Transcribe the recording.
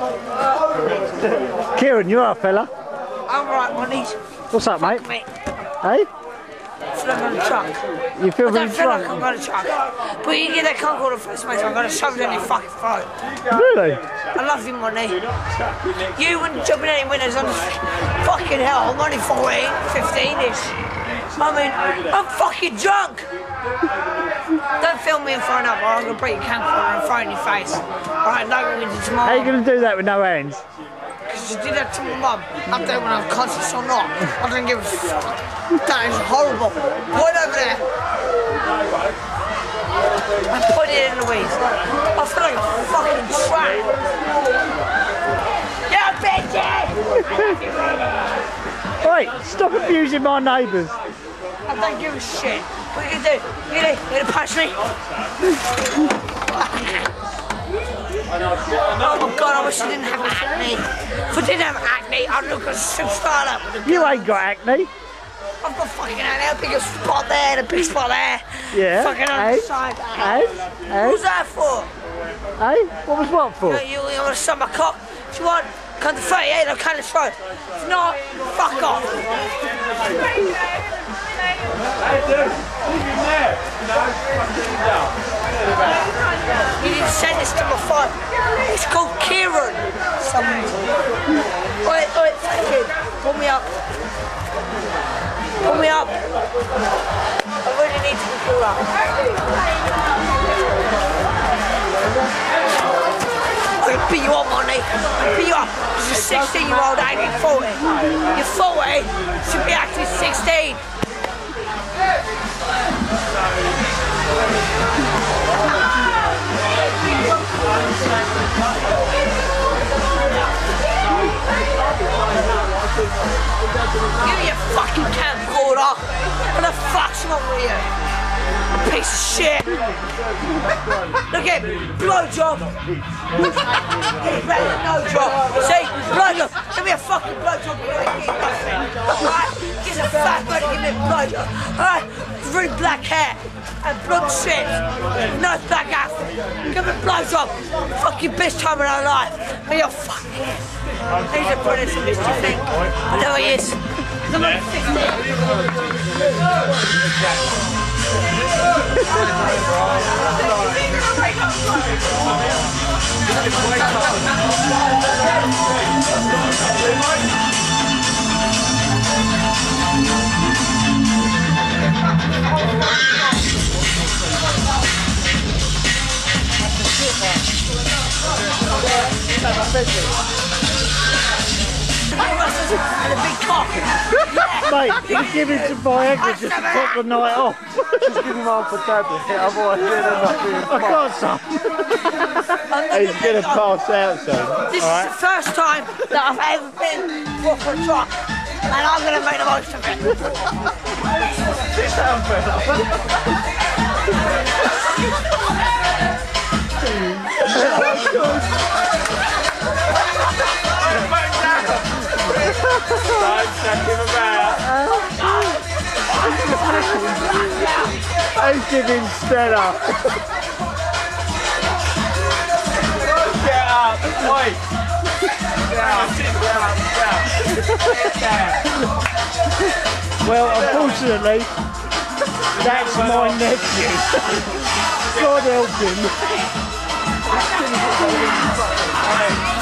Kieran, you are a fella. I'm right, Money's. What's up, mate? Hey? I feel like I'm gonna chuck. You feel I really don't feel like drunk? I'm gonna chuck. But you get that cunt called a first mate, I'm gonna shove it down your fucking throat. Really? I love you, Money. You wouldn't jump in any winners on fucking hell. I'm only 14, 15-ish. I mean, I'm fucking drunk. Don't film me and phone up or I'm gonna break your camcorder and throw it in your face. Alright, no going into tomorrow. How are you going to do that with no hands? Because you did that to my mum. I don't know when I'm conscious or not. I don't give a fuck. That is horrible. Point over there. I put it in Louise. I feel like a fucking tramp. You bitches! Wait, stop abusing my neighbours. I don't give a shit. What are you gonna do? You gonna punch me? Oh my god, I wish I didn't have acne. If I didn't have acne, I'd look a superstar up. You ain't got acne. I've got fucking acne, a big spot there, a big spot there. Yeah. Fucking on the side. What was that for? Hey? What was what for? You want to suck my cock? If you want, come to 38, I'll cut it throat. If not, fuck off. You need to send this to my phone. It's called Kieran. Oi, fucking, pull me up. Pull me up. I really need to be pulled up. I'm gonna beat you up, Money. I'll beat you up. You're a 16-year-old acting 40. You're 40, should be acting 16. Give me your fucking camcorder. What the fuck's wrong with you? Piece of shit. Look at blowjob. No job. See, blowjob. Give me a fucking blowjob. Alright? Give a fat bird, give me a blowjob. Alright? Really black hair and blonde shit. No black ass. Give me a blowjob. Fucking best time of our life. And you're fucking. He's a British mystery thing. I know he is. I'm only 16. And a big cock. Mate, he's giving some Viagra just to top the night off. Just give him half a tablet, otherwise he'll end up being I got some. He's going to pass out soon. This is the first time that I've ever been proper drunk, and I'm going to make the most of it. Sit down, fella. Don't chuck him about. He's giving Stella. Get up, oi. Down, sit down. Well, unfortunately, that's my nephew. God help him.